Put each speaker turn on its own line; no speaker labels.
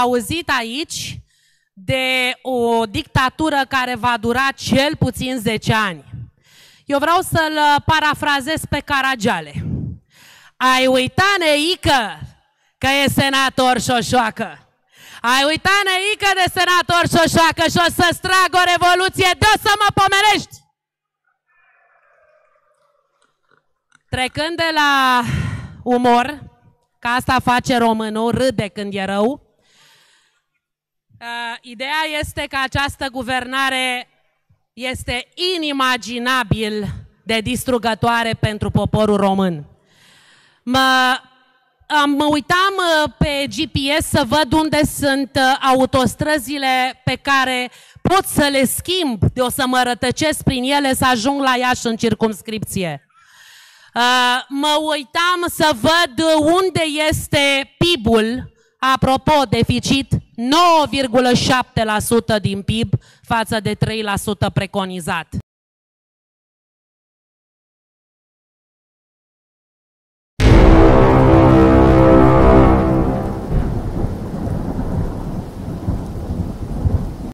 auzit aici de o dictatură care va dura cel puțin 10 ani. Eu vreau să-l parafrazez pe Caragiale. Ai uitat, neică, că e senator Șoșoacă. Ai uitat, neică, de senator Șoșoacă și o să-ți trag o revoluție de o să mă pomenești. Trecând de la umor, că asta face românul, râde când e rău, ideea este că această guvernare este inimaginabil de distrugătoare pentru poporul român. Mă uitam pe GPS să văd unde sunt autostrăzile pe care pot să le schimb, de o să mă rătăcesc prin ele să ajung la Iași în circumscripție. Mă uitam să văd unde este PIB-ul, apropo, deficit 9,7% din PIB față de 3% preconizat.